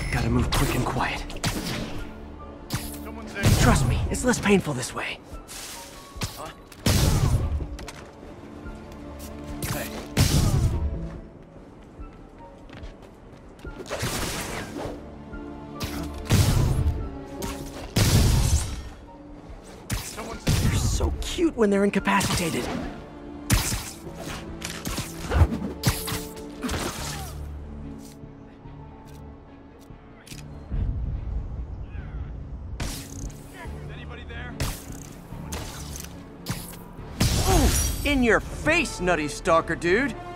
Gotta move quick and quiet. Someone's there. Trust me, it's less painful this way. Huh? Hey. Someone's They're so cute when they're incapacitated. anybody there? In your face, nutty stalker dude!